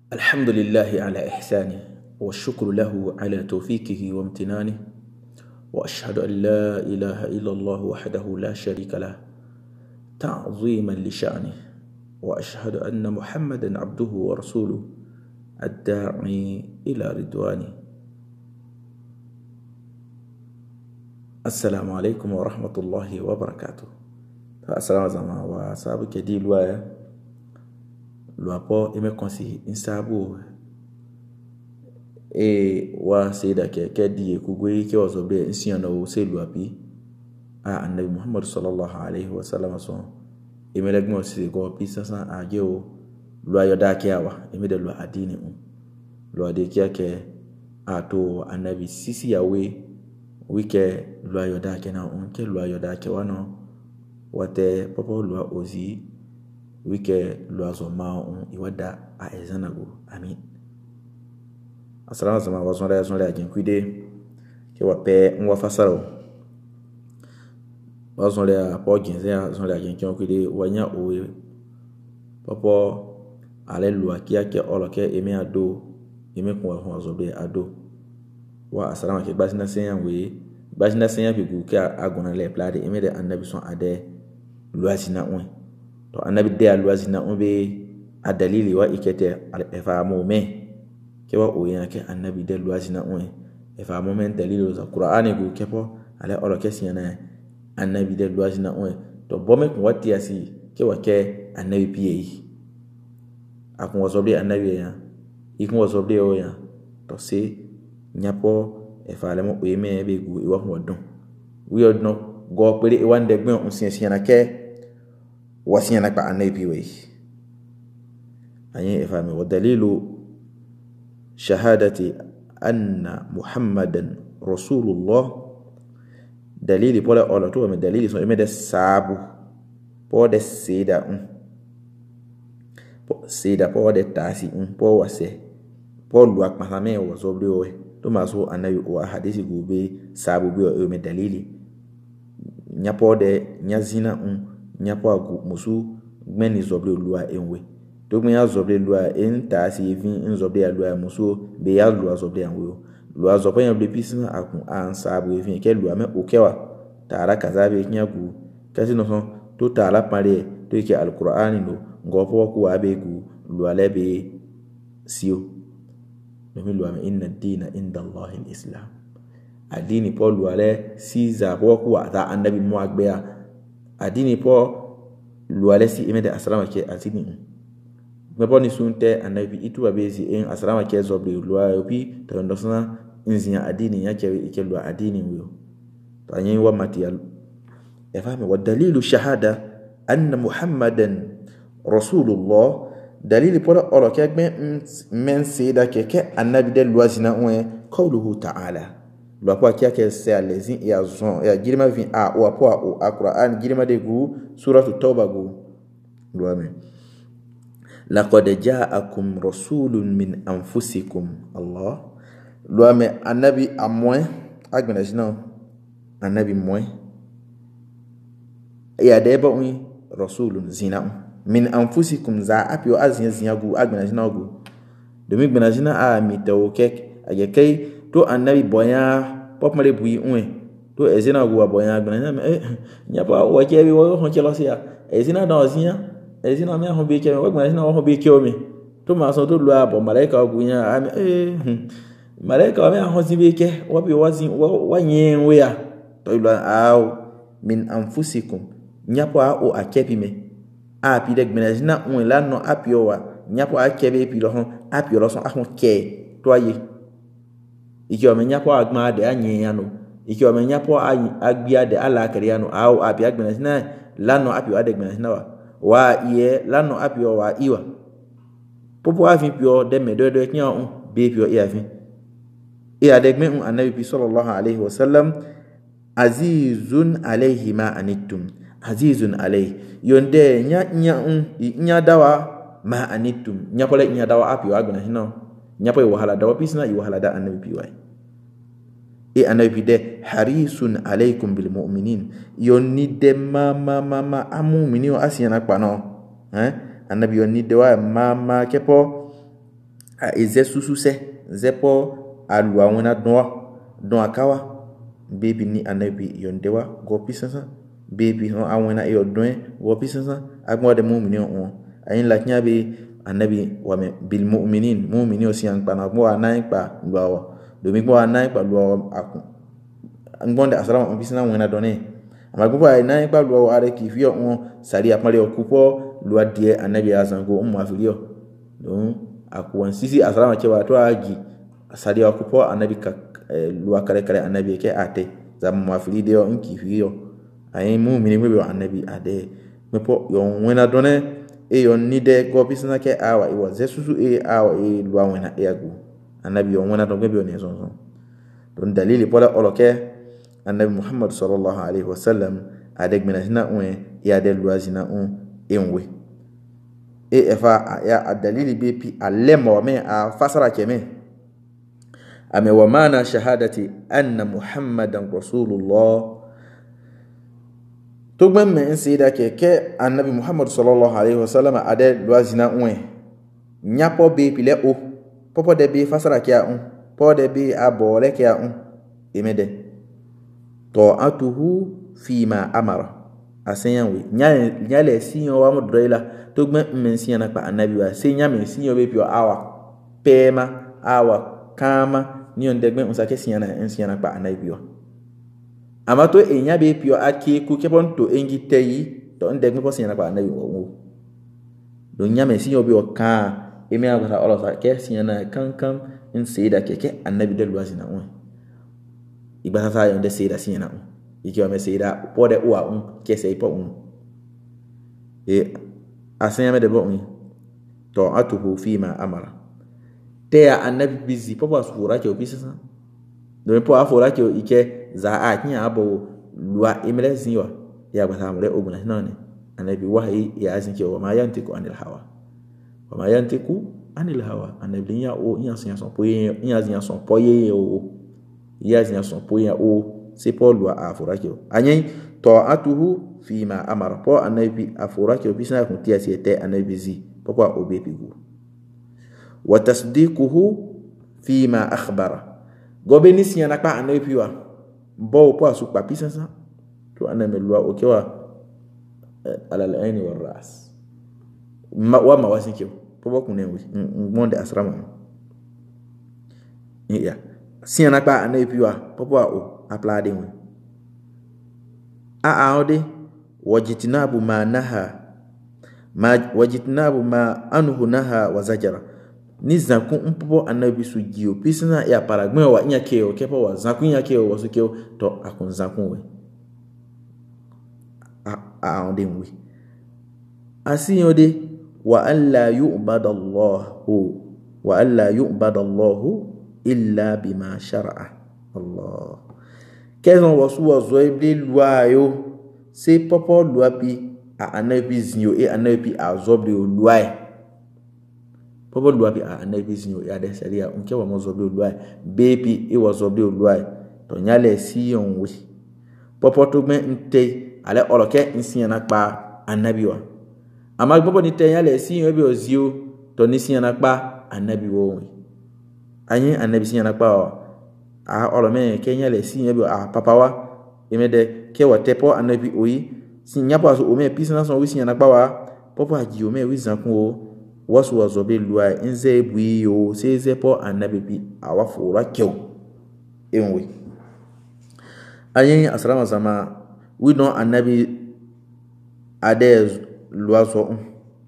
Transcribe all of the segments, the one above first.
الحمد لله على إحسانه والشكر له على توفيقه وامتنانه وأشهد أن لا إله إلا الله وحده لا شريك له تعظيما لشأنه وأشهد أن محمدا عبده ورسوله الداعي إلى رضوانه. السلام عليكم ورحمة الله وبركاته. السلام عليكم وصحبك دي luapo eme konsi insabu wa seda ke di kugwe ke wazobre insiana o se luapi annabi Muhammad sallallahu alaihi wasallam so eme legmo si go pisa san aje o lua yoda ke awa eme de lua adini lua de ke ato annabi sisi yawe wike lua yoda ke na ke lua yoda ke wano wate popo lua ozi wike luazo mao iwada a ezanago amin. Assalamu alaikum wa zonle agin kuide ke wape nwa fasaro wa zonle a po ginze zonle agin ke kuide wanya owe popo ale lua kia ke oloke eme ado eme kun wa zobe ado wa assalamu alaikum basina senya bigu ke agona le plade eme de annabi son ade luazina on to annabi de alwazina umbe adalili wa ikete efamu me ke wa oyan ke annabi de alwazina un efamu men dalili za qur'ani go kepo ala olo kesiyana annabi de alwazina un to bome ko wati asi ke wa ke annabi piyi akun wasobe annabi ya ikun wasobe o ya to se nyapo efalemo oyeme be go iwa hodon wi odno go pere iwande gbon unsiyana ke wasiyana kwa annabi we ayi ifami wa dalilu shahadati anna muhammadan rasulullah dalili pole ola to me dalili so me de sabu po de sida po de tasi po wase po luak mahame wa zobre o to maso annabi wa hadisi gobe sabu bi o me dalili nyapo de nyazina nyapo agu musu gbeni zobre lua enwe to gben ya zobre lua enta si evin zobre lua musu be ya lua zobre anwe lua zobre ya ble pisina akun ansa bu evin ke lua me okewa tara kazabe nyagu kasi no son to tara pare to ke alqur'ani no ngopo ku abegu lua lebe sio no mi lua me inna dina inda allahi alislam adini po lua le siza bo ku ata annabi mo agbe adini po lualesi imede asrama ke atini meboni sunte anabi itu abezi en asrama ke zobre lua opi to ndosna inzinya adini yake ike lua adini wiyo to anyi wa matiya efame wa dalilu shahada anna muhammadan rasulullah dalili pola olo ke men sida ke anabi de lua zina on qawluhu ta'ala lua kwa kia ke se alezin ya zon ya girma vin a o apo o alquran girma de gu suratu tauba gu lua me laqad ja'akum rasulun min anfusikum allah lua me anabi amoy agbena jina anabi moy ya deba un rasulun zina min anfusikum za apio azin zina gu agbena jina gu domi gbena jina a mi tawo kek ayekay to annabi boya pop male bui to ezina go boya gbana nya pa o ke bi wo hon chelo sia ezina da ozia ezina me hon bi ke wo gbana ho bi ke o mi to ma so to lu abo malaika ogu nya malaika me hon si bi ke wo bi wazin wa nyen we ya to lu aw min anfusikum nya pa o akepi me a pi de gbana zina la no apio wa nya pa akebe pi lo hon apio lo so ahon ke to aye iki omenya po agma de anyen no iki omenya po agbia de ala kariano au api agbena sina lano api wa de gbena sina wa iye lano api wa iwa popo afin pio de medodo knya be pio iafin de gben annabi sallallahu alaihi wasallam azizun alaihi ma anittum azizun alaihi yonde nya dawa ma anittum nya pole nya dawa api wa agbena sina nyapo wahala dawa pisna wahala da annabi piwai annabi de harisun alaikum bil mu'minin yonni de mama amumini o asiyana pano annabi yonni de wa mama kepo a eze susu se zepo alwa wona don akawa baby ni anabi yondewa go pisasa baby ho awena e odon go pisasa agmo de mu'mini on ayin la knya be anabi wa me bil mu'minin mu'mini osian pa na gbo anan pa lo do mi gbo anan pa lo akun ngbonde asara on pisana wena donne amagbo anan pa lo are ki fi on sari apale okupo lo adie anabi azango umma afilio don akuwan sisi asara ma cewa to agi sari okupo anabi ka lo kare anabi ke ate zam ma afili de on ki fi yo ayin mu'mini be anabi ade mepo yo wena donne e yon ni de go pisana ke awa iwa zesusu e awa e lo wena e agu anabi yo wena don be on son don dalili pola oloke annabi Muhammad sallallahu alaihi wasallam adeg menajina ya de luazina enwe efa ya adalili bepi alema me a fasara keme ame wa mana shahadati anna Muhammadan rasulullah to gbe me nsida ke annabi Muhammad sallallahu alaihi wasallam ade luazina nyapo bepi le o popo de be fasara kia po de be abole kia emede ta'atuhu fima amara asenyawe nyale sinyo wa modrela to gbe mensiya na pa anabi wa senya mensiyo be pio awa pema awa kama ni on degbe unsake siya na pa anabi wa amato enya be pio ake ku kepon to engi teyi to on degbe po siya na pa anabi wa do nya mensiyo be o ka emi agata olo sa ke siya na kankam in sayida keke anabi de luazina ibasa sa yonde sayida siya na ikiwa me sayida pode uwa kese ipo asenya me de bo to atuhu fima amara te anabi bizi popo asura ke obisasa do po afura ke ike za a kinya abo lua imele zinwa ya gbata amure oguna nane anabi wahi ya azinke wa ma yantiku anil hawa anabi nya o nya sinya son poye nya zinya son poye o ya zinya son poye o c'est Paul wa afurake anyen to atuhu fima amara po anabi afurake obisana kuntia siete anabi zi popo obepigu wa tasdiquhu fima akhbara gobeni sinya na pa anabi wa bo po asu pa pisasa to anabi lwa okewa alal aini wal ras wa mawasinke popo kunenwi ngonde asrama ya sinya na pa anabi wa popo o aplade wọn aode wajitinabu ma anhu naha wa zajara ni zanku mpopo anabi sujio pisina ya paragme wa nya keo kepo wa zanku nya keo wa sukeo to akon zanku we aode wi asiyode wa alla yu'badallahu illa bima shar'a Allah kezon wasu wazo ibi luayo se popo luapi a anabi zinyo anabi azobri luai popo luapi a anabi zinyo ya de seria unke wa mozobri luai baby wazobri luai to nyale siyon wi popo to gbe nte ale oloke nsiyan na pa anabi wa ama popo ni te nyale siyon bi ozio to ni siyan na pa anabi wo anyi anabi siyan na pa olome kenya le sinya bi papawa emede ke watepo anabi oyi sinya pa so ome pisana so wi sinya na pawa popo aji ome wi zankun o wasu wazobe lua nze bui yo seze po anabi bi awafura kew enwe ayin asrama zama wi no anabi ade lua so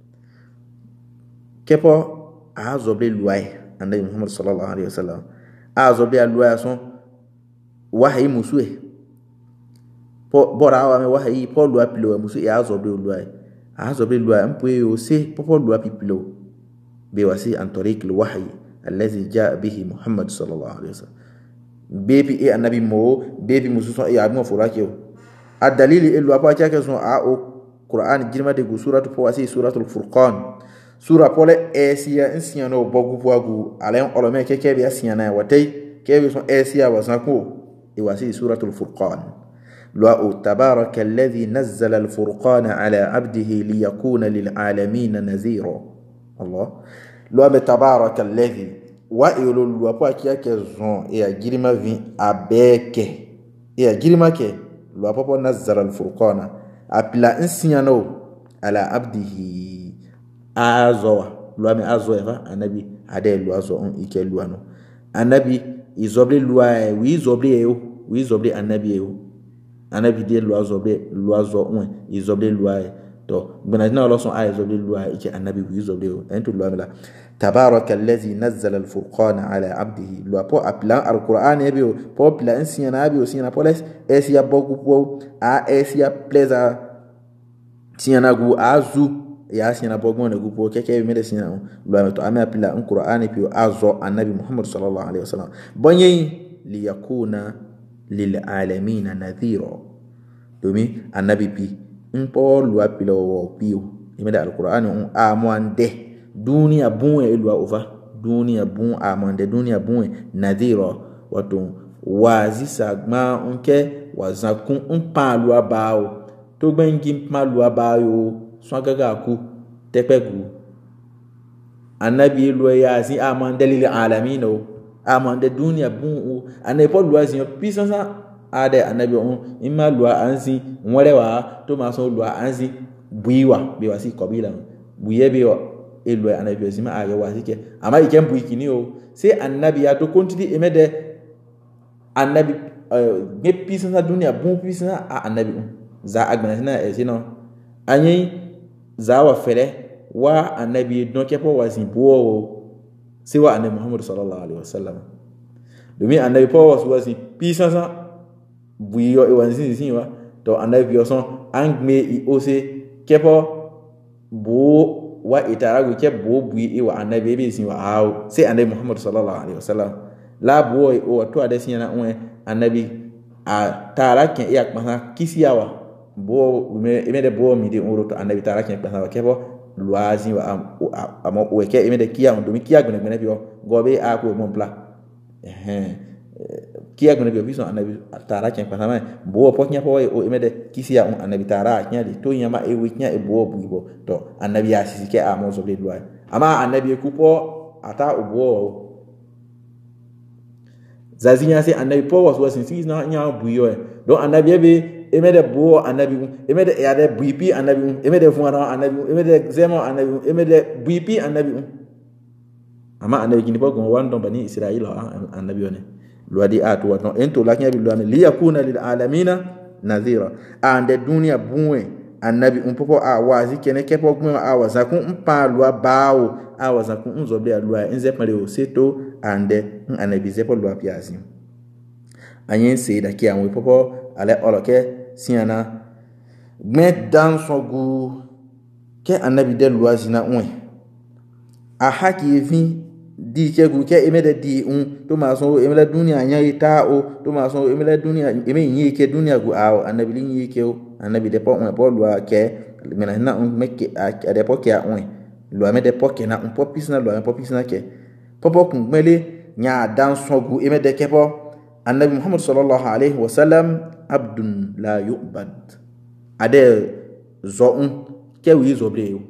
kepo azobe lua anabi Muhammad sallallahu alaihi wasallam azobe alua son wahi musue bora wa me wahi po lua pilo musu ya azobe lua mpoe o se po lua pipilo be wasi antorik al wahyi allazi jaa bihi Muhammad sallallahu alaihi wasallam bebi anabi mo bebi musu so ya mo furake o adalili elu apa chake so o Qur'an jirma de suratu po wasi suratul furqan sura pole esia nsia no bogu bogu alen olome keke bi asia na watay kebe son esia wasanku e wasi suratul furqan la tabaraka alladhi nazzala al furqana ala abdihi liyakuna lil alamin nazira Allah loi me tabaraka alladhi wa ilo loi po akia ke zon e a girima vin abeke e a girima ke loi po nazzala al-furqana apila insiano ala abdihi azowa loi me azowa anabi ade loi zo on ike loi no anabi izoble loi wi zoble anabi anabi de loi zo on izoble loi to benajna lo son ay zoble loi ike anabi wi zoble ento loi la tabaraka allazi nazzala al-furqana ala abdihi loi po apila al-qur'an ebe po pila insiana abi osina poles esia bogu po a esia plaisir siana gu azu ya siana bogu ne gu po keke me de siana loi to ame apila al-qur'an pi azo anabi muhammad sallallahu alaihi wasallam bonye li yakuna lil alamin nadhira domi anabi pi npo loi pila wo piu imeda al-qur'an on amwande dunia bun elwa ova dunia bun amande dunia bun nadhira wato wazi sagma unke wazakun unpalu abao to gbengi palu abayo swagaga ku tepegu anabi elwa yazi amande lil alamin amande dunia bun ane po lwa zin pisansa ade anabi on imma lwa anzi nwerewa to maso lwa anzi buiwa be wasi kobila buye be elo anabi azima ayo wasike ama ikembu ikini o se annabi ya to kontidi emede annabi nge pisa dunia bon pisa a annabi za agbana esino anyi za wa fere wa annabi don kepo wasin bo se wa annabi muhammad sallallahu alaihi wasallam domi annabi po wasin pisa sa buyo e wansin sinwa to annabi yo son angme i ose kepo bo wa itaragu ke bo bui wa annabi be sin wa aw se annabi muhammad sallallahu alaihi wasallam la boy o to ade sin na on annabi a tara ken ya kpasa kisiawa bo me de bo mi de oro to annabi tara ken kpasa wa ke bo loazin wa amo o ke de kiya on do mi kiya gbene bi o gobe a ko mon pla kiya gbene bi so annabi tara ken kpasa ma bo po nya po o de kisia on annabi tara ken de to nyama e wi nya e bo bu to annabi ya sisike a mo so le loi ama annabi kupo ata obo zazinya se annabi po was sin na nya buyo do annabi be emede bo annabi emede ya de buipi annabi emede fuana annabi emede zemo annabi emede buipi annabi ama annabi kini po gon wandon bani israila annabi one luadi atu wato ento laknya bi luani li yakuna lil alamina nadhira ande dunia bunwe annabi popo a wazi kene kepo gmo a wazakun mpa lua bawo a wazakun nzobe a lua enze pare o seto ande annabi zepo lua piazi anyen se da ki anwe popo ale oloke siana gme dan sogu ke annabi de lua zina onwe a haki vi di ke gu ke emede di to maso emele dunia nya ita o to maso emele dunia eme nyi ke dunia gu a annabi nyi ke o annabi de po on po loi ke mena na on meke a de po ke a on loi me de po ke na on po pisna loi po pisna ke popo kun mele nya dan sogu eme de ke po annabi muhammad sallallahu alaihi wasallam abdun la yu'bad ade zo on ke wi zo bre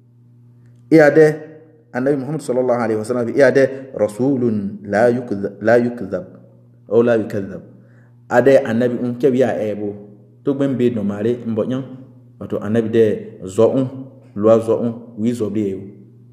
e ade annabi muhammad sallallahu alaihi wasallam e ade rasulun la yukzab aw la yukzab ade annabi ke wi a ebo to gbembe no mare mbonyan wato annabi de zo wi zo bre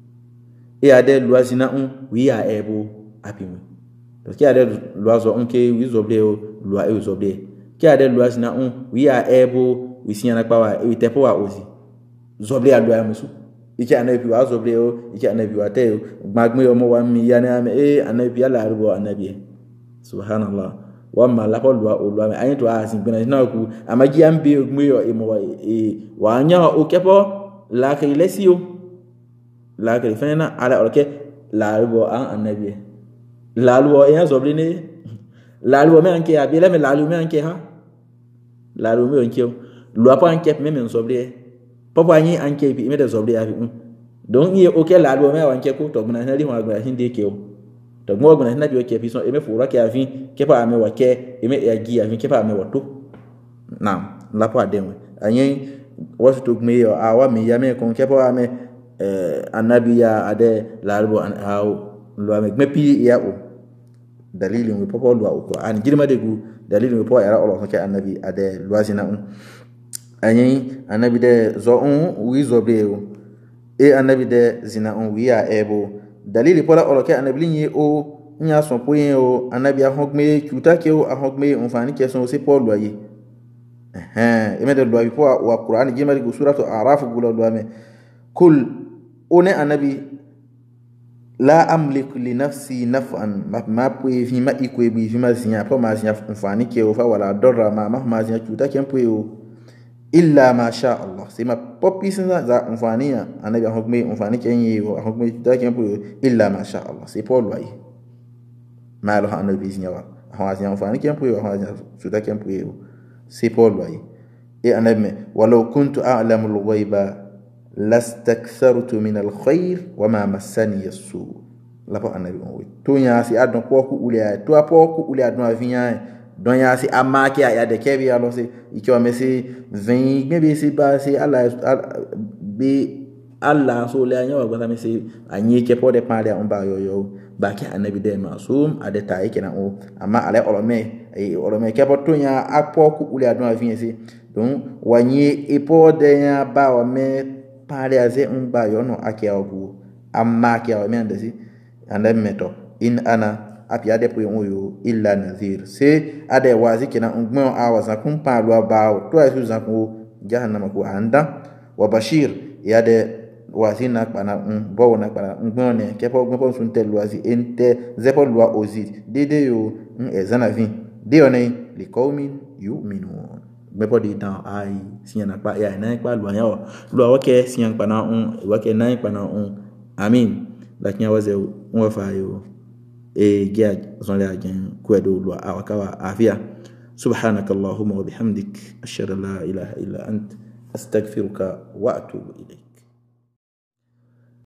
e ade luazina wi a ebo apimu to ki ade luazo ke wi zo bre lua e zo bre ki ade luazina wi a ebo wi siana pawa e tepo wa ozi zo bre a lua musu ike anabi wa zo bre ike anabi wa te gbagbe omo wa mi ya na me anabi ala rubo anabi subhanallah wa ma la ko lua olua me ayin to asin gbena na ku amagi ambe ogme yo e mo wa anya o kepo la ke lesio la ke fena ala o ke la rubo an anabi la luo e zo bre ne la luo me anke abi le me la luo me anke ha la luo me anke luo pa anke me me zo bre popo anyi anke bi me de zo bre abi don ye o ke la luo me anke ko to gbena na ri ho agba hin de ke o to mo gbena na bi o ke fi so e me fura ke afin ke pa me wa ke e me ya gi afin ke pa me wa to na la pa de mo anyi wasu to gme yo awa mi ya me kon ke pa me annabi ya ade larbo an haw lo me mepi ya o dalili we popo lo o Qur'an girma de gu dalili we popo era o ke annabi ade loazina anyi annabi de zo wi zo be o annabi de zina wi ya ebo dalili pola o ke annabi ni o nya so poyen o annabi ahogme chuta ke o ahogme onfani ke so se po lo yi emede lo bi po wa Qur'an girma de gu suratu a'raf gulo lo me kul one annabi la amliku li nafsi naf'an ma pwe fi ma ikwe bi fi ma zinya po ma zinya mfani ke o fa wala dorra ma zinya chuta ke pwe o illa ma sha Allah sima popi sinza za mfani ya annabi ahukme mfani ke yi o ahukme chuta ke pwe o illa ma sha Allah se po lwai ma lo annabi zinya wa ha zinya mfani ke pwe o ha zinya chuta ke pwe o se po lwai annabi walau kuntu a'lamu al-ghaiba lastakthartu min alkhair wama massani yasu lapo annabi on to nya si adon poku ulia to poku ulia don avinya don ya si amaki ya de kebi alo se ikiwa mesi vin maybe si ba si Allah be Allah so le anya wa mesi anyi ke po de pale on ba yo ba ki annabi de masum ade ta yake na o amma ale olome ke po to nya apoku ulia don avinya si don wanyi ipo de ya ba wa me pale aze ba yono akia obu amma akia o mendesi ande meto in ana apia de po yo illa nazir se ade wazi kina ngmo awaza kun palu abawo to asu zanku jahannama ko anda wa bashir ya de wazi na pana bo na pana ngmo ne kepo ngmo sun tel wazi ente zepo lwa ozi dede yo ezana vin de one li qaumin yu'minun mepo di dan ai sinya pa ya na pa lo anya lo wa ke sinya pa na wa ke na pa na amin la kinya waze wa fa yo gia zon la gen ko do lo awakawa afia subhanakallahumma wa bihamdik ashhadu an la ilaha illa ant astaghfiruka wa atubu ilayk.